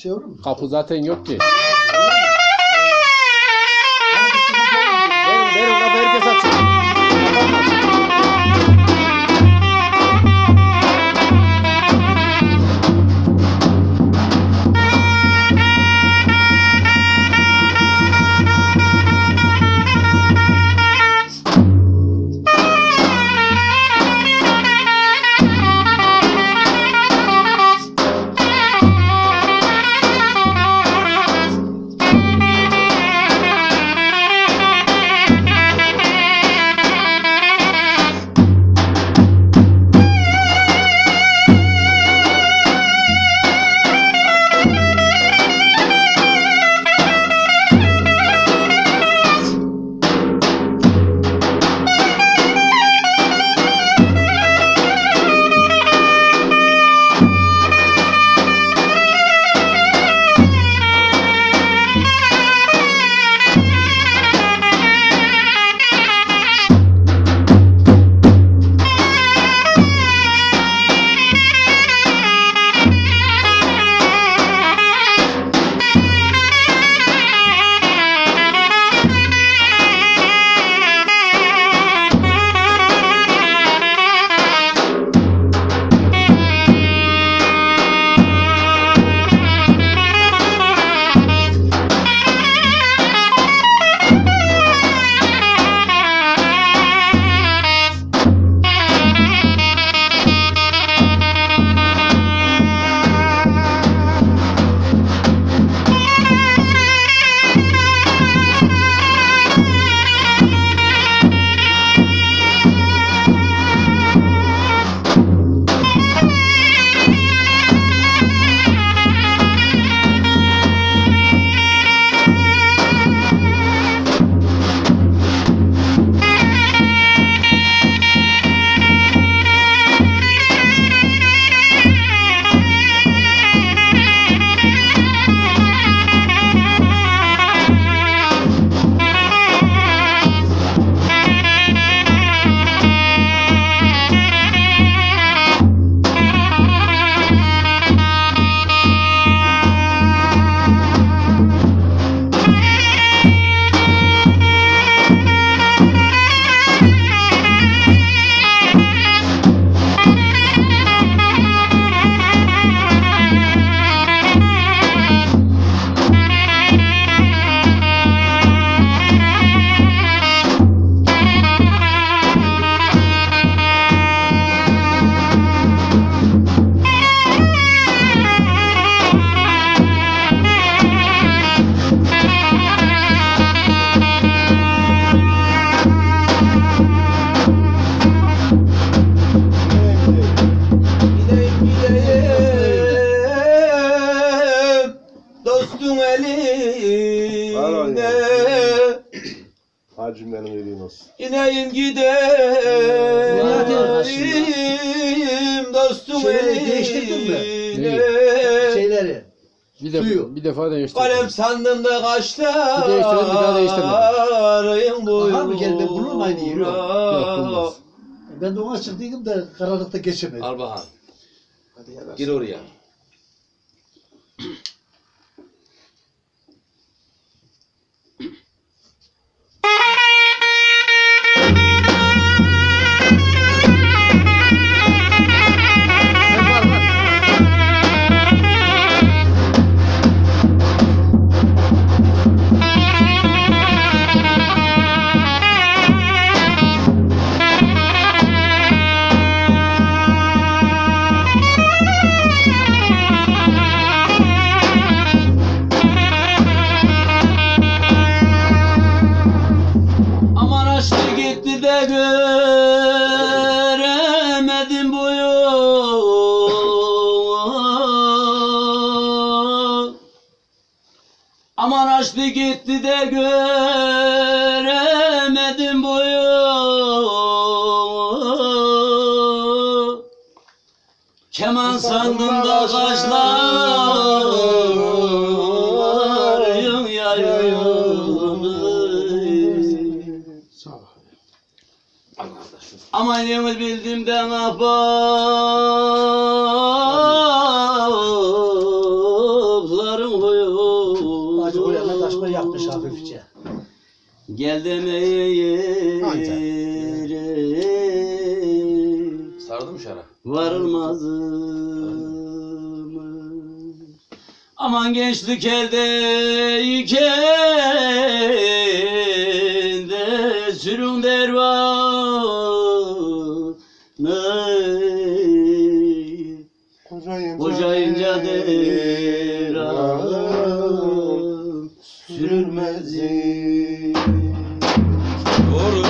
şey olur mu? Kapı zaten yok ki. Verin kapı herkes açın. Cümlenin iyiliği olsun. İneyim gideyim dostum Değiştirdin mi? Şeyleri. Bir defa değiştirdim. Kalem sandım da kaçta. Bir değiştirelim, bir daha değiştirme. Aha mı geldi? Bulur mu aynı yeri? Yok, bulmaz. Ben de ona çıktıydım da karanlıkta geçemedim. Al bakalım. Hadi yavaş. Gir oraya. Aman açtı gitti de göremedim bu yol. Aman açtı gitti de göremedim bu yol. Keman sandım da kaşlarım yayıyor. Aman yemir bildiğimden ahbaplarım Bazı koyanlar taşma yapmış hafifçe. Gel demeye Anca. Sardı mı şara? varılmaz mı? Aman gençlik eldeyken de sürün dervanı kocayınca dervan sürülmez. Doğru.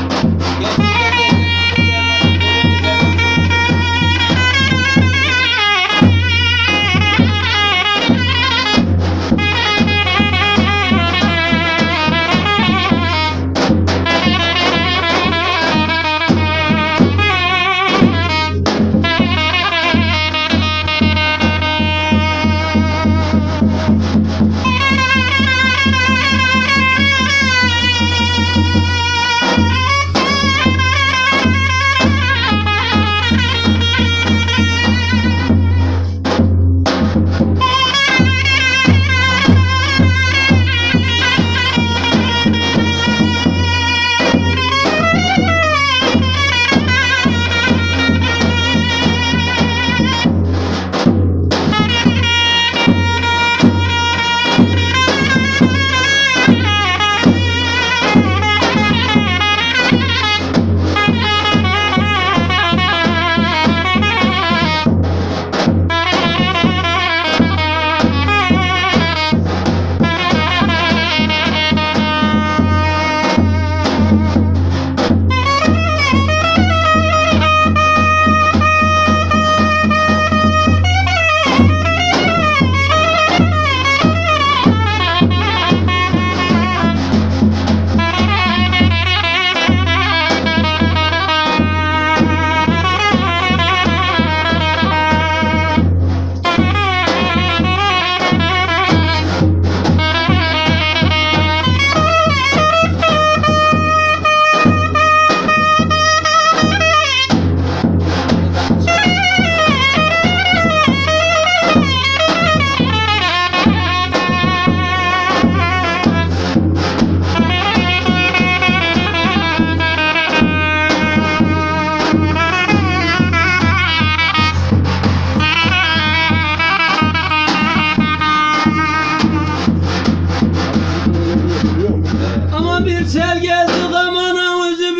Ama bir sel geldi damana özü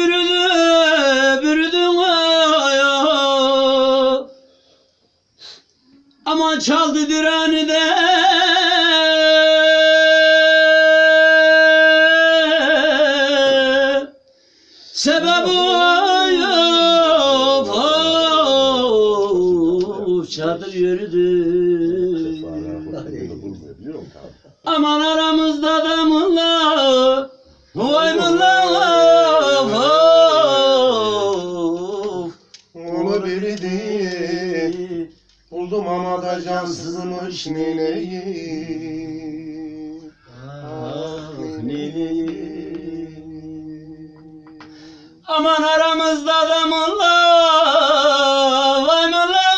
bürüdün ayağı. Aman çaldı dirani de sebep of çadır yürüdü. Aman aramızda damla vay mullah Onu bildi. Buldum ama da cansızmış neleyi. Aman aramızda damla vay mullah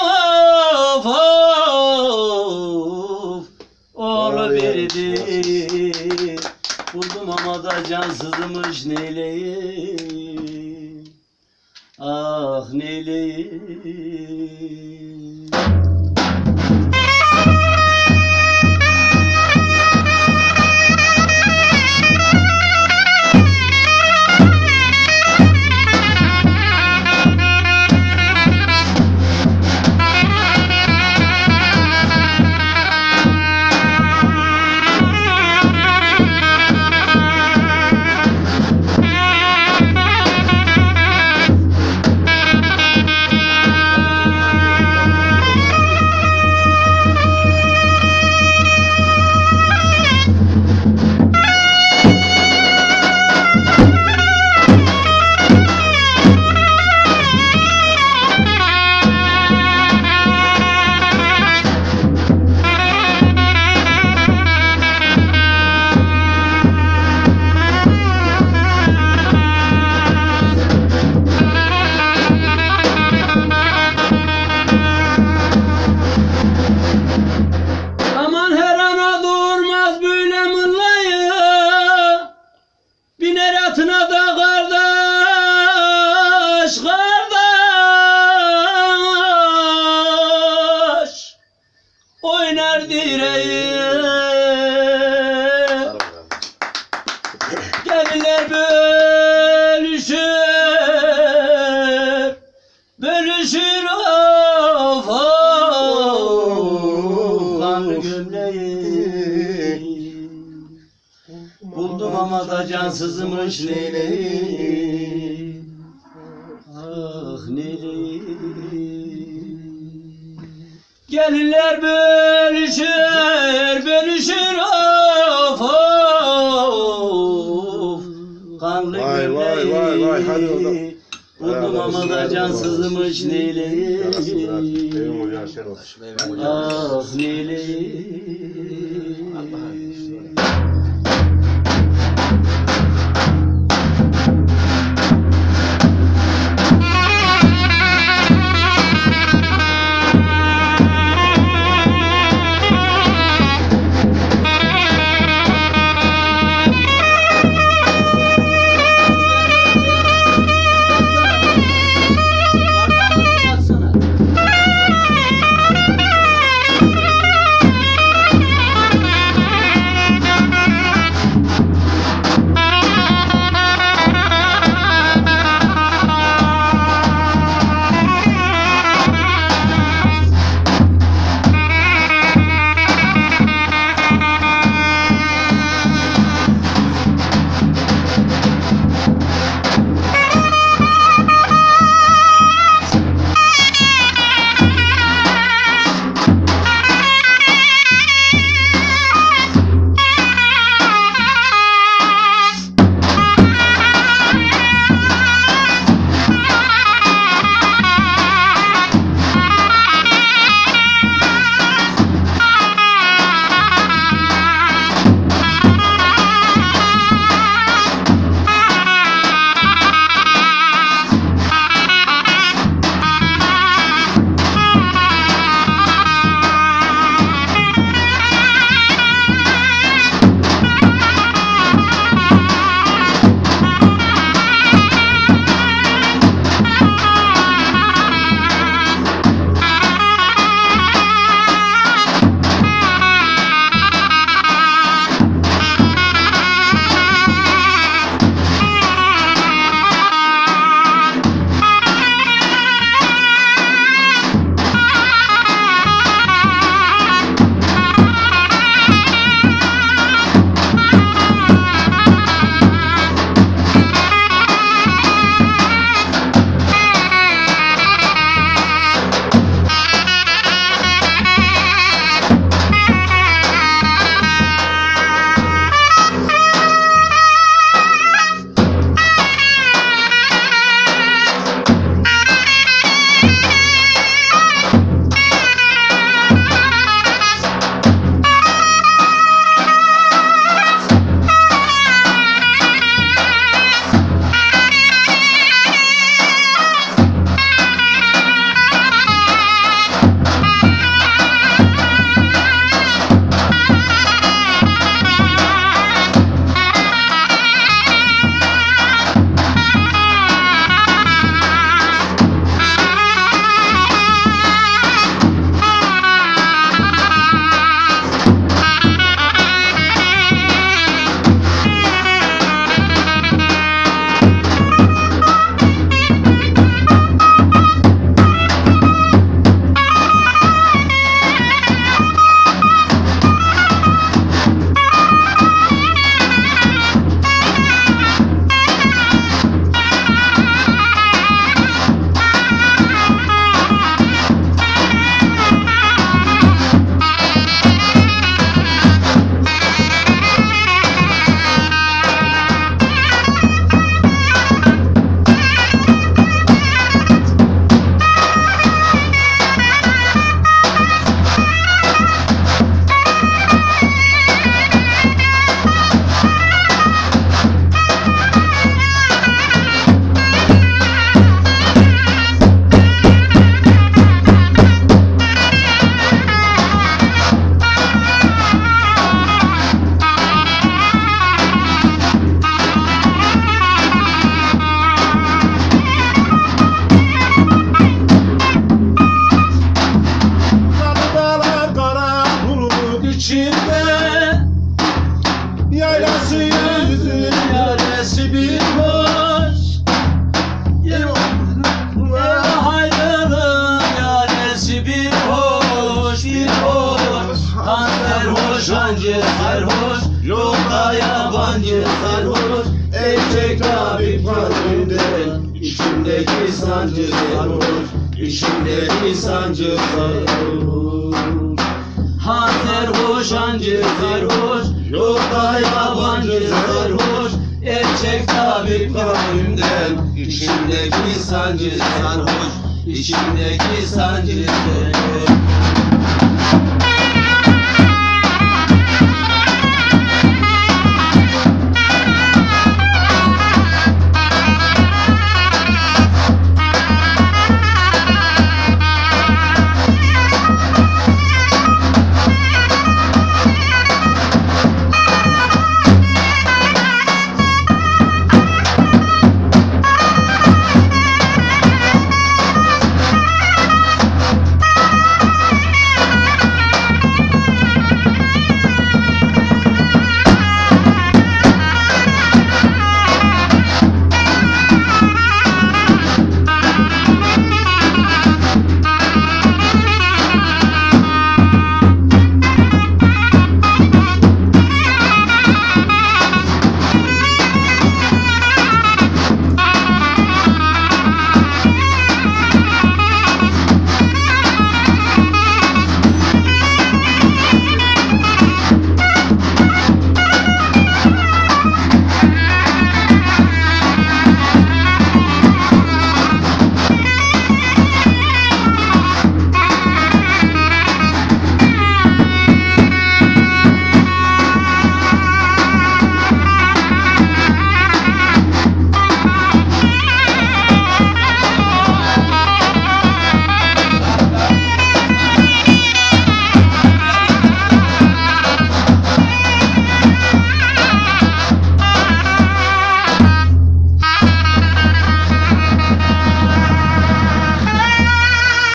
oğlu birdi. Buldum ama da cansızmış neyleyim. Ah neyleyim. Gelinler bölüşür, bölüşür of of kanlı gömleği. Buldum ama da cansızmış neyleği. Ah neyleği. Gelinler bölüşür, bölüşür of of kanlı Vay, vay, vay, vay, hadi oğlum. gömleği. Buldum ama da cansızmış neyleği. Evim hocam şer olsun. Ah neyleği. içinde yaylası yüzün yâre yabancı sarhoş, erkek tabip kalbimden. İçimdeki sancı sarhoş, içimdeki sancı sarhoş. Ha sarhoş hancı sarhoş, yok da yabancı sarhoş, erkek tabip kalbimden. İçimdeki sancı sarhoş, içimdeki sancı sarhoş.